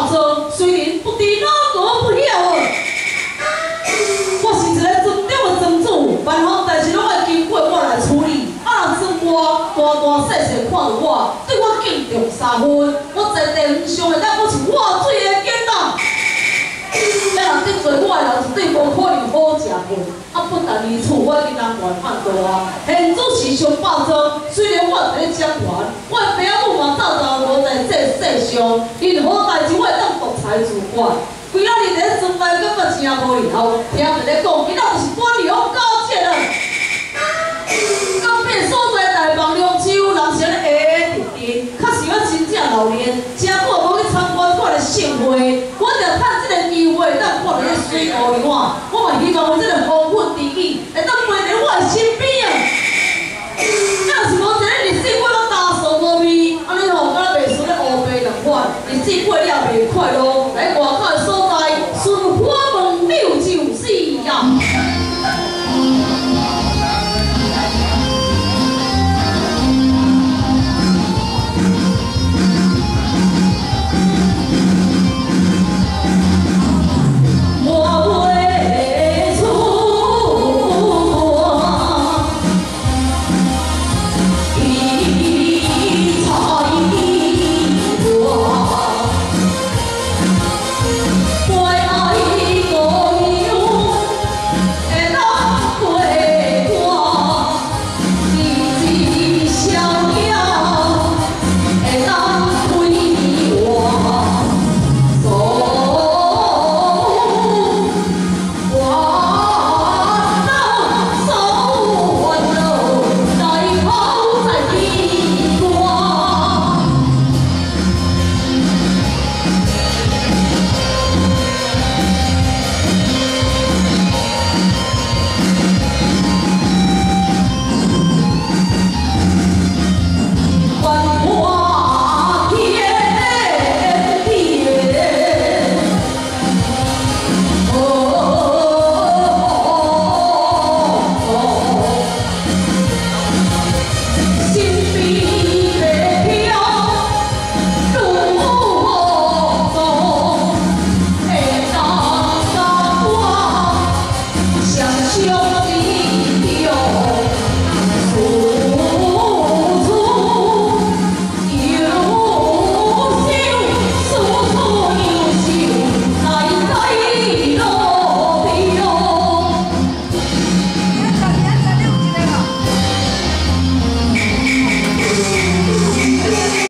报错，虽然不知哪个不晓啊。我是一个尊重的庄主，万方代志拢爱经过我来处理。啊，算我大细细看到我，对我敬重3分。我在地方上会当我是我最的囡仔。要人得罪我的人，绝对无可能好食过。啊，不但如此，我已经人悬判大啊。现主时常报错，虽然我伫咧掌权，我的爸母嘛早无在这世上，任何代志我会当独裁自管。规仔日在船内感觉真无聊，听人咧讲，伊那就是官僚交接啊。港边所在大房龙舟，人是咧下直直，确实我真正留恋，真久无去参观我的盛会，我着趁这个机会，当看到迄水乌鱼碗，我嘛希望有这个风